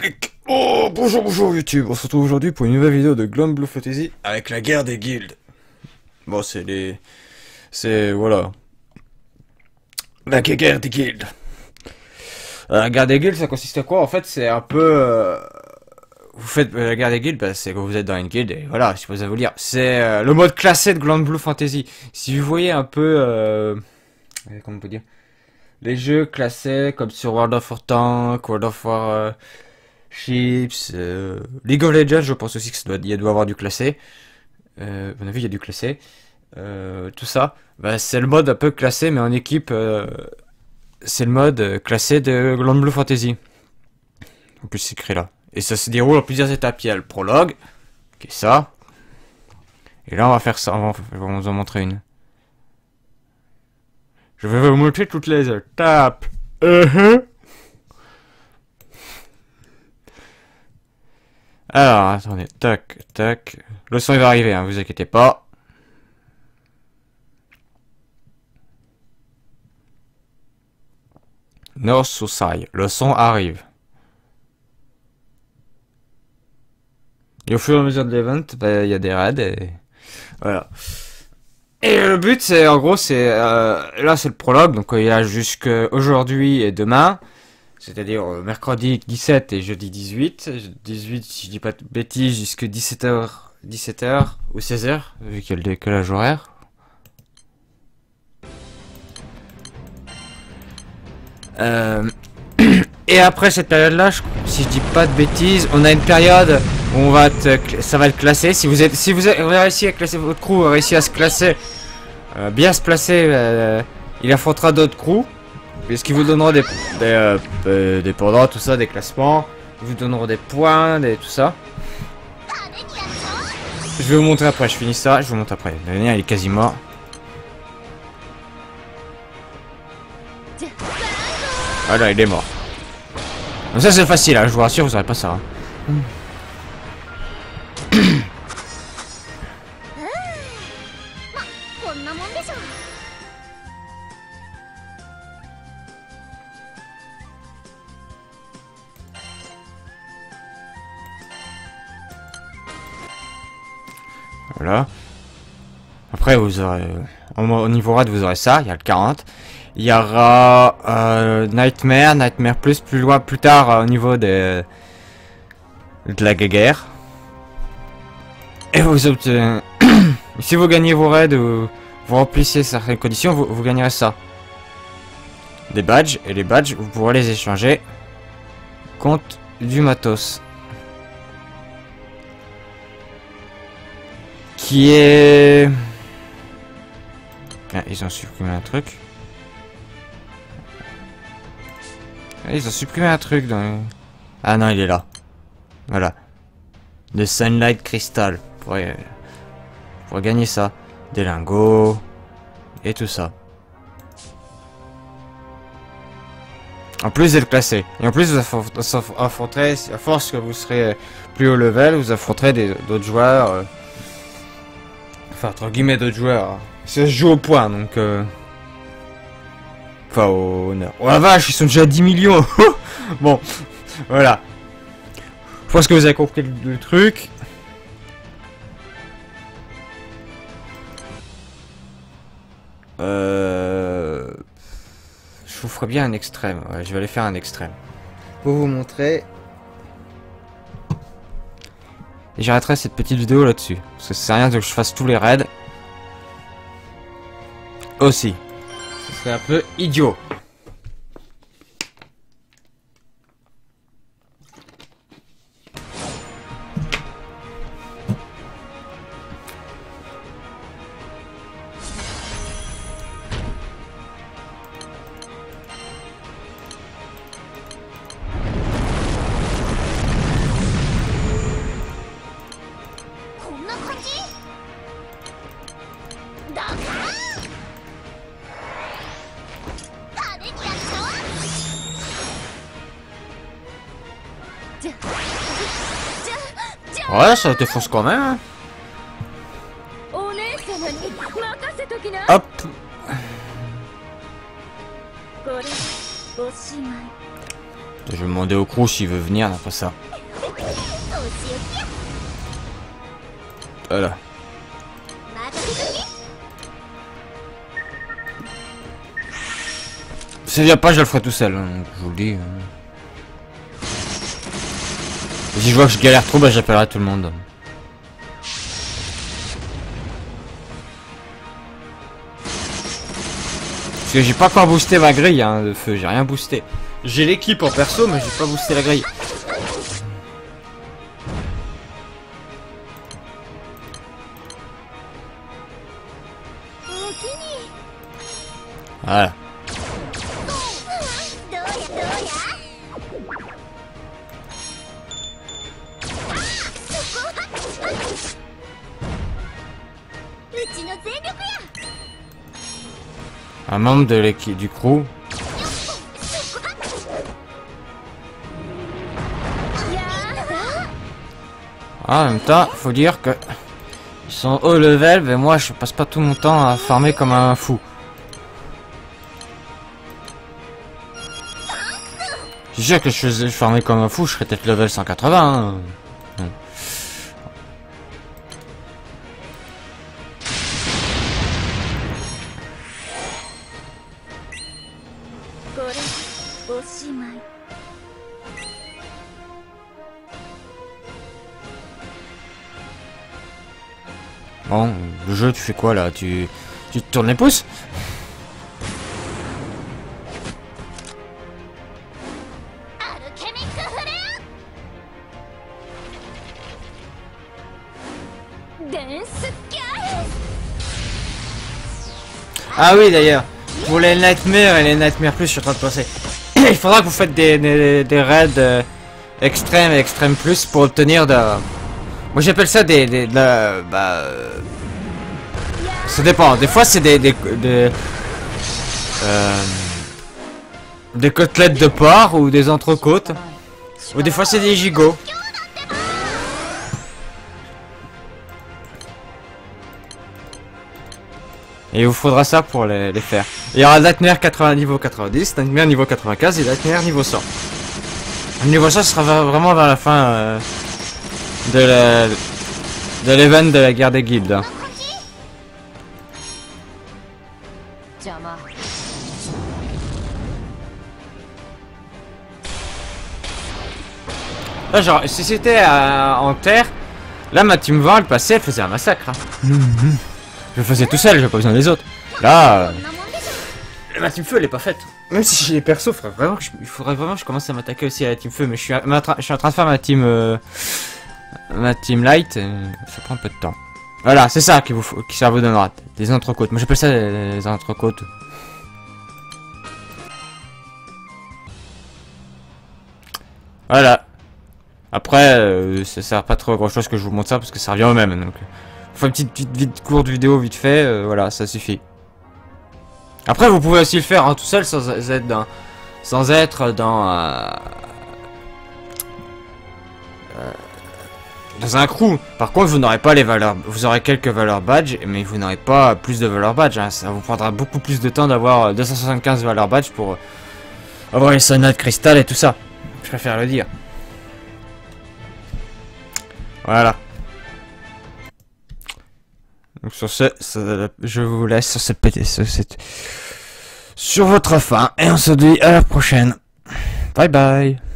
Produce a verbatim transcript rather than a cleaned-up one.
public. Oh, bonjour, bonjour YouTube. On se retrouve aujourd'hui pour une nouvelle vidéo de Granblue Fantasy avec la guerre des guildes. Bon, c'est les... C'est... voilà. La guerre des guildes. Euh, la guerre des guildes, ça consiste à quoi? En fait, c'est un peu... Euh... Vous faites euh, la guerre des guildes, bah, c'est quand vous êtes dans une guilde, et voilà, je sais pas à vous lire. C'est euh, le mode classé de Granblue Fantasy. Si vous voyez un peu... Euh... Comment on peut dire, les jeux classés comme sur World of Tanks, World of Warships, euh, League of Legends, je pense aussi que ça doit, il doit avoir du classé. Euh, à mon avis, il y a du classé. Euh, tout ça, bah, c'est le mode un peu classé, mais en équipe, euh, c'est le mode classé de Granblue Fantasy. En plus, c'est écrit là. Et ça se déroule en plusieurs étapes. Il y a le prologue, qui est ça. Et là, on va faire ça. On va, on va vous en montrer une. Je vais vous montrer toutes les étapes. Uh-huh. Alors, attendez. Tac, tac. Le son, il va arriver, hein, vous inquiétez pas. North South. Le son arrive. Et au fur et à mesure de l'event, bah, il y a des raids et... Voilà. Et le but, c'est, en gros, c'est... Euh, là, c'est le prologue, donc il y a jusqu'à aujourd'hui et demain. C'est-à-dire euh, mercredi dix-sept et jeudi dix-huit. dix-huit, si je dis pas de bêtises, jusqu'à dix-sept heures, dix-sept heures ou seize heures, vu qu'il y a le décalage horaire. Euh... Et après cette période-là, si je dis pas de bêtises, on a une période où on va te, ça va être classé. Si vous êtes, si vous avez réussi à classer votre crew, a réussi à se classer, euh, bien se placer, euh, il affrontera d'autres crews, puisqu'ils vous donneront des, des, euh, des pendants, tout ça, des classements, ils vous donneront des points, des tout ça. Je vais vous montrer après. Je finis ça, je vous montre après. Le dernier, il est quasi mort. Voilà, il est mort. Donc ça c'est facile, hein, je vous rassure, vous aurez pas ça. Hein. Mm. Voilà. Après vous aurez... Au niveau raid vous aurez ça, il y a le quarante. Il y aura euh, Nightmare, Nightmare Plus, plus loin, plus tard euh, au niveau de, de la guerre. Et vous obtenez... si vous gagnez vos raids ou vous remplissez certaines conditions, vous, vous gagnerez ça. Des badges, et les badges, vous pourrez les échanger contre du matos. Qui est... Ah, ils ont supprimé un truc. Ils ont supprimé un truc dans... Ah non, il est là. Voilà. De Sunlight Crystal. Pour, pour gagner ça. Des lingots. Et tout ça. En plus d'être classé. Et en plus, vous affronterez, à force que vous serez plus haut level, vous affronterez d'autres joueurs. Euh, enfin, entre guillemets, d'autres joueurs. Ça se joue au point, donc... Euh, Enfin, au honneur. Oh la vache, ils sont déjà à dix millions. Bon, voilà. Je pense que vous avez compris le, le truc. Euh... Je vous ferai bien un extrême. Ouais, je vais aller faire un extrême. Pour vous montrer. Et j'arrêterai cette petite vidéo là-dessus. Parce que ça sert à rien que je fasse tous les raids. Aussi. C'est un peu idiot. Ouais, ça défonce quand même. Hein. Hop. Je vais demander au crew s'il veut venir, n'a pas ça. Voilà. Si il vient pas, je le ferai tout seul, hein, je vous le dis. Hein. Si je vois que je galère trop, bah j'appellerai tout le monde. Parce que j'ai pas encore boosté ma grille hein, de feu, j'ai rien boosté. J'ai l'équipe en perso, mais j'ai pas boosté la grille. Voilà. Un membre de l'équipe du crew. Ah, en même temps, faut dire que ils sont haut level, mais moi je passe pas tout mon temps à farmer comme un fou. C'est sûr que je faisais farmer comme un fou, je serais peut-être level cent quatre-vingts. Hein. Hum. Bon, le jeu, tu fais quoi là? Tu, tu te tournes les pouces? Ah oui, d'ailleurs, pour les Nightmares et les Nightmares Plus, je suis en train de penser. Il faudra que vous faites des, des, des raids euh, extrêmes et extrêmes plus pour obtenir de... Moi j'appelle ça des... des de la, bah, euh... ça dépend, des fois c'est des... des, des, euh... des côtelettes de porc ou des entrecôtes. Ou des fois c'est des gigots. Et il vous faudra ça pour les, les faire. Il y aura Nightmare quatre-vingts niveau quatre-vingt-dix, Nightmare niveau quatre-vingt-quinze et Nightmare niveau cent. Le niveau cent sera vraiment vers la fin euh, de la, de l'event de la guerre des guildes. Hein. Là, genre, si c'était euh, en terre, là ma team vingt elle passait, elle faisait un massacre. Hein. Je le faisais tout seul, j'ai pas besoin des autres. Là, euh, ma team feu elle est pas faite. Même si j'ai les persos, faudrait vraiment que je, il faudrait vraiment que je commence à m'attaquer aussi à la team feu. Mais je suis, à, je suis en train de faire ma team, euh, ma team light. Et ça prend un peu de temps. Voilà, c'est ça qui vous, qui ça vous donnera des entrecôtes. Moi j'appelle ça des, des entrecôtes. Voilà. Après, euh, ça sert pas trop à grand chose que je vous montre ça parce que ça revient au même. Donc, faut une petite, petite, petite courte vidéo vite fait, euh, voilà, ça suffit. Après, vous pouvez aussi le faire hein, tout seul sans être dans, sans être dans, euh, euh, dans un crew. Par contre, vous n'aurez pas les valeurs, vous aurez quelques valeurs badge, mais vous n'aurez pas plus de valeurs badge. Hein. Ça vous prendra beaucoup plus de temps d'avoir deux cent soixante-quinze valeurs badge pour avoir les sonates cristal et tout ça. Je préfère le dire. Voilà. Donc sur ce, ça, je vous laisse sur cette petite, sur, cette, sur votre fin et on se dit à la prochaine. Bye bye.